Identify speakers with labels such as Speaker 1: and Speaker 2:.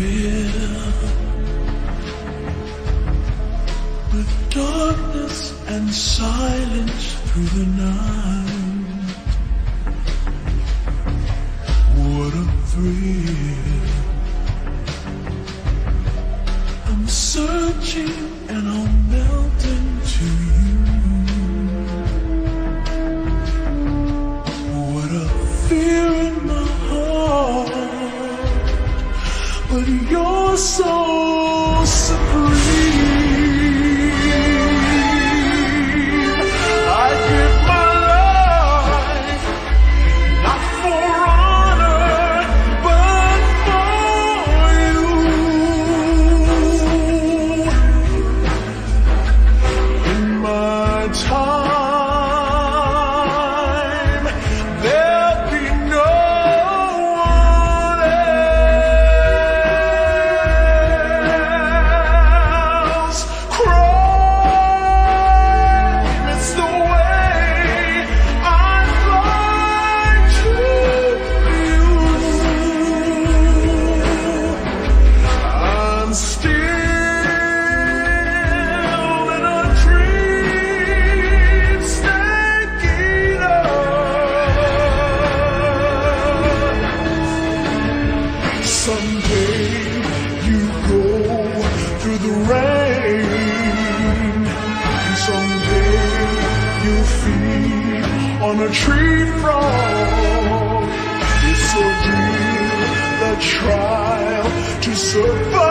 Speaker 1: here with darkness and silence through the night. What a thrill. I'm searching and I'm melting to you. What a fear in my heart, but you're so supreme. I give my life, not for honor, but for you. In my time, there'll be no one else. Crime is the way I fly to you. I'm still in a dream, staking up. Someday you go through the rain, and someday you'll feed on a tree frog. It's so deep, the trial to survive.